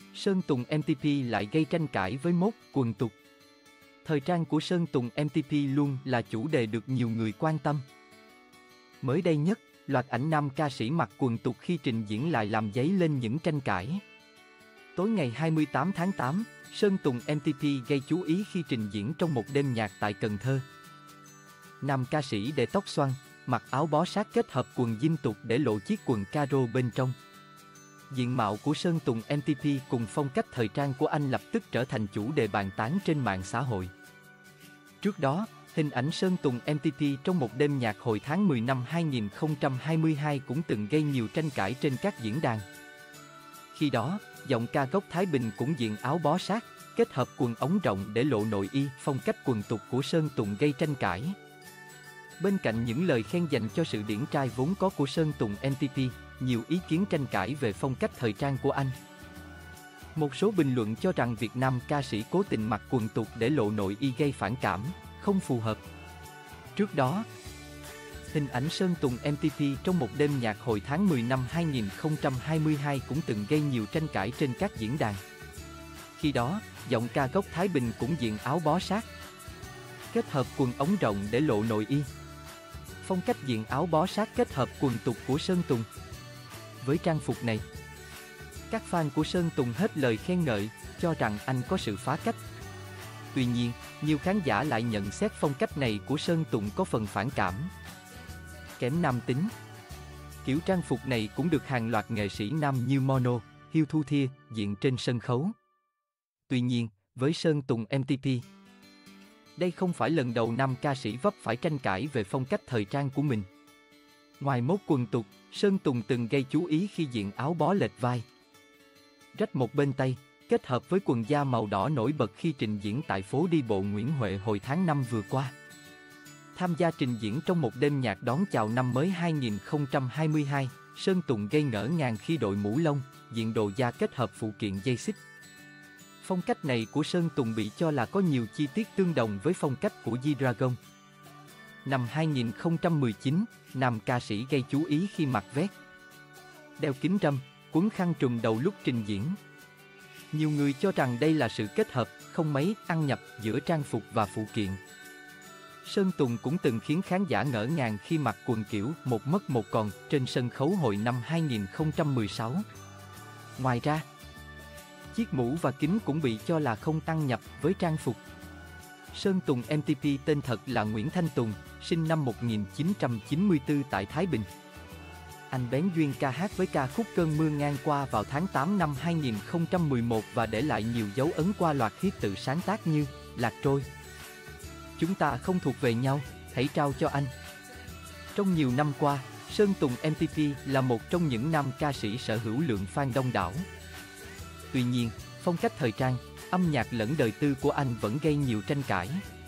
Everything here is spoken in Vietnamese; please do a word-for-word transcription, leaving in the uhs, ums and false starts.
Sơn Tùng em tê pê lại gây tranh cãi với mốt quần tục. Thời trang của Sơn Tùng em tê pê luôn là chủ đề được nhiều người quan tâm. Mới đây nhất, loạt ảnh nam ca sĩ mặc quần tục khi trình diễn lại làm dấy lên những tranh cãi. Tối ngày hai mươi tám tháng tám, Sơn Tùng em tê pê gây chú ý khi trình diễn trong một đêm nhạc tại Cần Thơ. Nam ca sĩ để tóc xoăn, mặc áo bó sát kết hợp quần jean tục để lộ chiếc quần caro bên trong. Diện mạo của Sơn Tùng em tê pê cùng phong cách thời trang của anh lập tức trở thành chủ đề bàn tán trên mạng xã hội. Trước đó, hình ảnh Sơn Tùng em tê pê trong một đêm nhạc hồi tháng mười năm hai nghìn không trăm hai mươi hai cũng từng gây nhiều tranh cãi trên các diễn đàn. Khi đó, giọng ca gốc Thái Bình cũng diện áo bó sát, kết hợp quần ống rộng để lộ nội y, phong cách quần tục của Sơn Tùng gây tranh cãi. Bên cạnh những lời khen dành cho sự điển trai vốn có của Sơn Tùng em tê pê, nhiều ý kiến tranh cãi về phong cách thời trang của anh. Một số bình luận cho rằng Việt Nam ca sĩ cố tình mặc quần tục để lộ nội y gây phản cảm, không phù hợp. Trước đó, hình ảnh Sơn Tùng em tê pê trong một đêm nhạc hồi tháng mười năm hai nghìn không trăm hai mươi hai cũng từng gây nhiều tranh cãi trên các diễn đàn. Khi đó, giọng ca gốc Thái Bình cũng diện áo bó sát, kết hợp quần ống rộng để lộ nội y. Phong cách diện áo bó sát kết hợp quần tục của Sơn Tùng. Với trang phục này, các fan của Sơn Tùng hết lời khen ngợi, cho rằng anh có sự phá cách. Tuy nhiên, nhiều khán giả lại nhận xét phong cách này của Sơn Tùng có phần phản cảm, kém nam tính. Kiểu trang phục này cũng được hàng loạt nghệ sĩ nam như Mono, Hiêu Thu Thia diện trên sân khấu. Tuy nhiên, với Sơn Tùng em tê pê, đây không phải lần đầu nam ca sĩ vấp phải tranh cãi về phong cách thời trang của mình. Ngoài mốt quần tục, Sơn Tùng từng gây chú ý khi diện áo bó lệch vai, rách một bên tay, kết hợp với quần da màu đỏ nổi bật khi trình diễn tại phố đi bộ Nguyễn Huệ hồi tháng năm vừa qua. Tham gia trình diễn trong một đêm nhạc đón chào năm mới hai nghìn không trăm hai mươi hai, Sơn Tùng gây ngỡ ngàng khi đội mũ lông, diện đồ da kết hợp phụ kiện dây xích. Phong cách này của Sơn Tùng bị cho là có nhiều chi tiết tương đồng với phong cách của G-Dragon. Năm hai nghìn không trăm mười chín, nam ca sĩ gây chú ý khi mặc vest, đeo kính râm, quấn khăn trùm đầu lúc trình diễn. Nhiều người cho rằng đây là sự kết hợp không mấy ăn nhập giữa trang phục và phụ kiện. Sơn Tùng cũng từng khiến khán giả ngỡ ngàng khi mặc quần kiểu một mất một còn trên sân khấu hồi năm hai nghìn không trăm mười sáu. Ngoài ra, chiếc mũ và kính cũng bị cho là không ăn nhập với trang phục. Sơn Tùng em tê pê tên thật là Nguyễn Thanh Tùng, sinh năm một nghìn chín trăm chín mươi tư tại Thái Bình. Anh bén duyên ca hát với ca khúc Cơn mưa ngang qua vào tháng tám năm hai nghìn không trăm mười một và để lại nhiều dấu ấn qua loạt hit tự sáng tác như Lạc Trôi, Chúng ta không thuộc về nhau, Hãy trao cho anh. Trong nhiều năm qua, Sơn Tùng em tê pê là một trong những nam ca sĩ sở hữu lượng fan đông đảo. Tuy nhiên, phong cách thời trang, âm nhạc lẫn đời tư của anh vẫn gây nhiều tranh cãi.